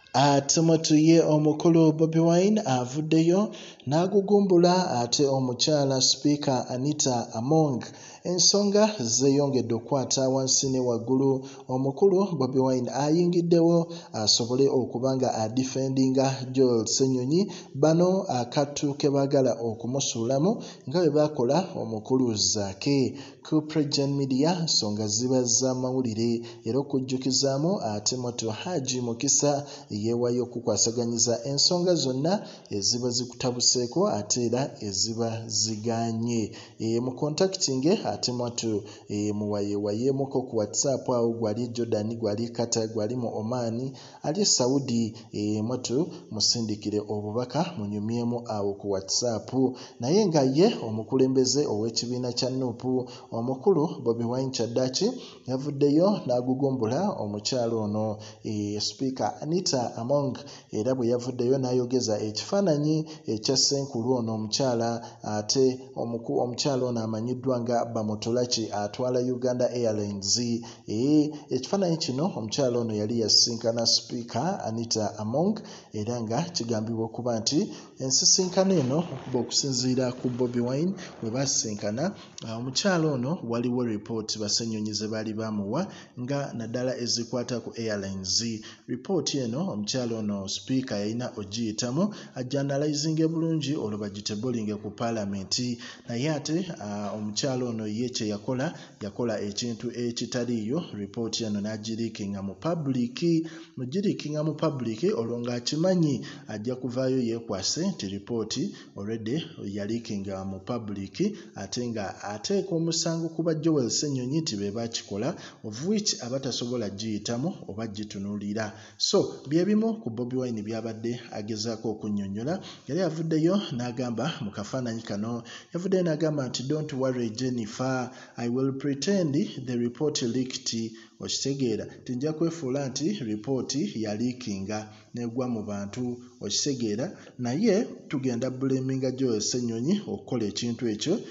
Atumye omukulu Bobi Wine avuddeyo n'agugumbula ate omukyala Speaker Anita Among. Ensonga zeeyongedde okukwata wansi ne waggulu. Omukulu Bobi Wine ayingiddewo asobole okuba nga adifendinga Joel Ssenyonyi bano akattu ke baagala okumusuulamu nga bwe baakola omukulu Zaake. Ku PROJOURN Media nsonga ziba za mawulire era okujjukizaamu ate moto Haji Mukisa yeewayo okukwasaganyiza ensonga zonna eziba zikutabuseeko ate era eziba zigaanye. Mu contactinge ate mwatu muwayeewayeemuko ku WhatsApp awo gwali Jordan, gwali Qatar, gwali mu Oman, ali Saudi, mwatu musindikire obubaka munyumyemu awo ku WhatsApp. Naye nga ye omukulembeze ow'ekibiina kya NUP omukulu Bobi Wine Kyaddaaki yavuddeyo n'agugumbula omukyalo ono Speaker Anita Among, era bwe yavuddeyo n'ayogeza ekifaananyi ekya Ssenkulu ono omukyala ate omukyala ono amanyiddwa nga Bamutolaki atwala Uganda Airlines. Ekifaananyi kino omukyala ono yali yasisinkana Speaker Anita Among era nga kigambibwa okuba nti ensisinkano eno okuba okusinziira ku Bobi Wine bwe basisinkana omukyala ono waliwo ripooti Ssenyonyi ze baali bamuwa nga naddala ezikwata ku Airlines. Ripooti eno omukyala ono Speaker yalina ogiyitamu ajanalizinge bulungi olwo bagitebolinge ku Paalamenti. Naye ate omukyala ono ye kye yakola ekintu ekitaliiyo, ripooti eno n'agiriikinga mu public. Mugiriikinga mu public olwo ng'akimanyi ajja kuvaayo yeekwase nti ripooti already yaliikinga mu public ate nga ateeka omusango ku ba Joel Ssenyonyi nti be bakikola, of which abatasobola giyitamu oba gitunuulira. So bye bimu ku Bobi Wine byabadde agezaako okunnyonnyola. Yali avuddeyo n'agamba mu kafaananyi kano, yavuddeyo n'agamba nti don't worry Jennifer, I will pretend the report leaked. Okitegeera tujja kwefuula nti ripooti yaliikinga negwa mu bantu, okitegeera, naye tugenda buleminga Joel Ssenyonyi okukola ekintu ekyo,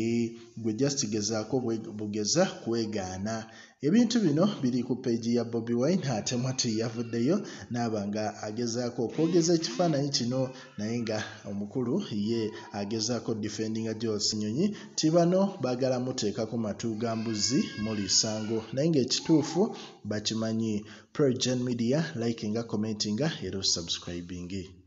gwe just gezaako bugeza kwegaana. Ebintu bino biri ku peegi ya Bobi Wine ate mwati yavuddeyo n'aba nga agezaako okwogeza ekifaananyi kino, naye nga omukulu ye agezaako defendinga Joel Ssenyonyi ti bano baagala muteekako matu ga mbuzi muli Sango, naye ng'ekituufu bakimanyi. PROJOURN Media likinga, commentinga era subscribing.